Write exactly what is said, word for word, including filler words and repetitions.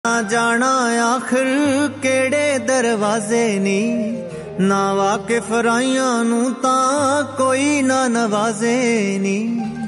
ना जाना आखिर केड़े दरवाजे नी, ना वाकिफ राइयां नू तां कोई ना नवाजे नी।